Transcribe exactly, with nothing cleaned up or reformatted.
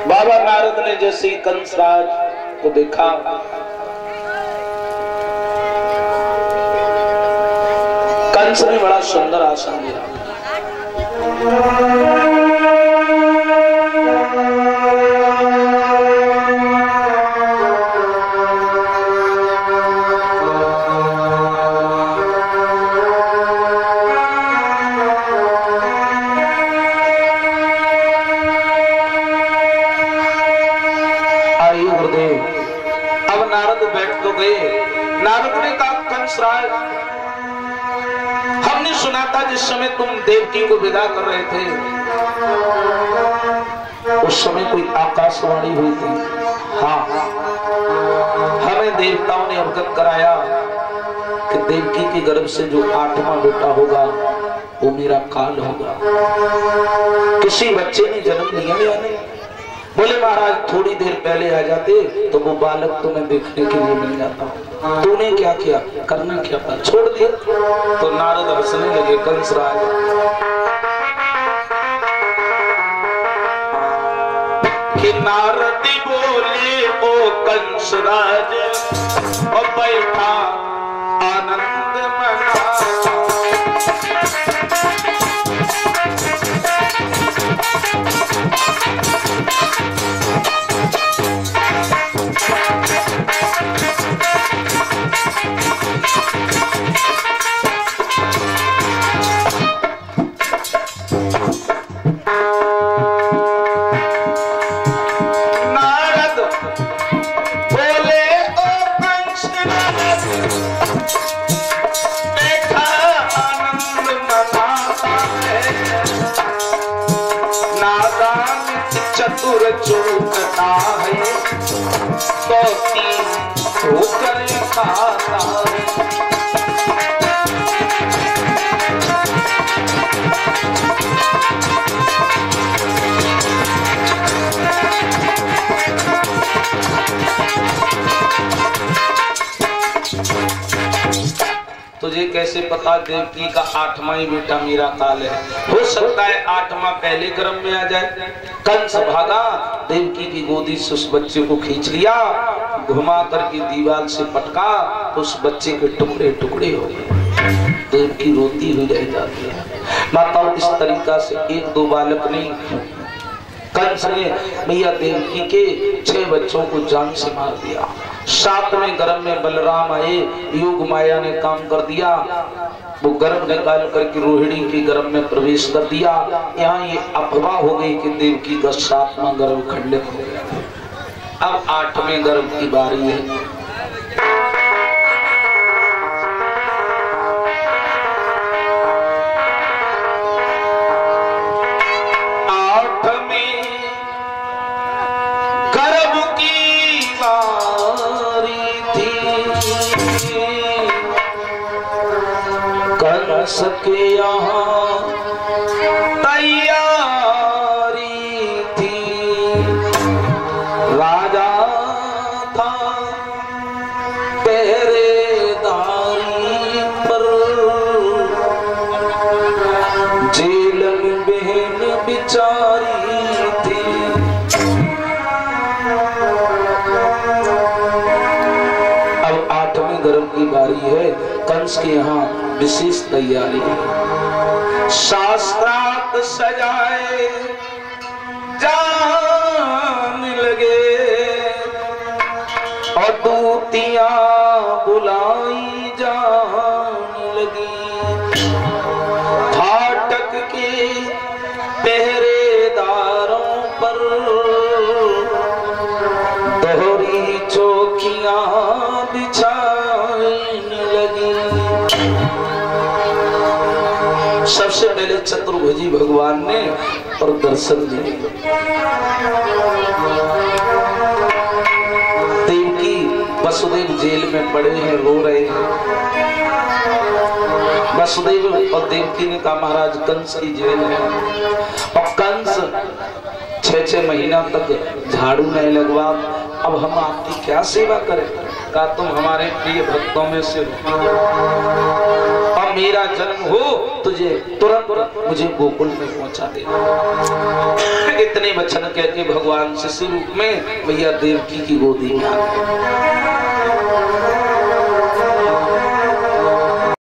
बाबा नारद ने जैसे ही कंसराज को देखा, कंस ने बड़ा सुंदर आसन दिया। नारद ने कहा, कंसराज, हमने सुना था जिस समय तुम देवकी को विदा कर रहे थे उस समय कोई आकाशवाणी हुई थी। हाँ, हमें देवताओं ने अवगत कराया कि देवकी के गर्भ से जो आठवां बेटा होगा वो मेरा काल होगा। किसी बच्चे ने जन्म लिया या नहीं? बोले महाराज थोड़ी देर पहले आ जाते तो वो बालक तुम्हें देखने के लिए मिल जाता। तूने क्या किया, करना क्या था, छोड़ दिया। तो नारद हंसने लगे। कंसराज, कि नारद बोले ओ कंसराज, और बैठा आनंद मना। चतुर चूकता है तो तीन ठोकर खाता है। तुझे कैसे पता देवकी का आठवां ही बेटा मेरा काल है? हो सकता है आठवां पहले गर्भ में आ जाए। कंस भागा, देवकी की गोदी से उस बच्चे को खींच लिया, घुमा करके दीवार से पटका तो उस बच्चे के टुकड़े टुकड़े हो गए। देवकी रोती हुई रह जाती है। माताओं, इस तरीका से एक दो बालक नहीं, कंस ने मैया देवकी के छह बच्चों को जान से मार दिया। सातवें गर्भ में बलराम आए, योग माया ने काम कर दिया, वो गर्भ निकाल करके रोहिणी के गर्भ में प्रवेश कर दिया। यहाँ ये अफवाह हो गई कि देवकी का सातवां गर्भ खंडित हो गया। अब आठवें गर्भ की बारी है। सके यहाँ तैयारी थी, राजा था पहरेदारी पर, जेल में बहन बिचारी थी। अब आठवें गर्भ की बारी है। कंस के यहाँ विशेष तैयारी है। शास्त्रार्थ सजाए जान लगे और दूतियां बुलाई जान लगी। फाटक के पहरेदारों पर दोहरी चौकियां बिछाने लगी। सबसे पहले चतुर्भुजी भगवान ने और दर्शन दिए। देवकी वसुदेव जेल में पड़े हैं, रो रहे हैं। वसुदेव और देवकी ने कहा महाराज कंस की जेल है और कंस छह छह महीना तक झाड़ू नहीं लगवा, अब हम आपकी क्या सेवा करें? कहा तुम हमारे प्रिय भक्तों में से और मेरा जन्म हो तुझे तुरंत मुझे गोकुल में पहुंचा देना। इतने इतने वचन कह के भगवान शिशु रूप में भैया देवकी की गोदी में आ गए।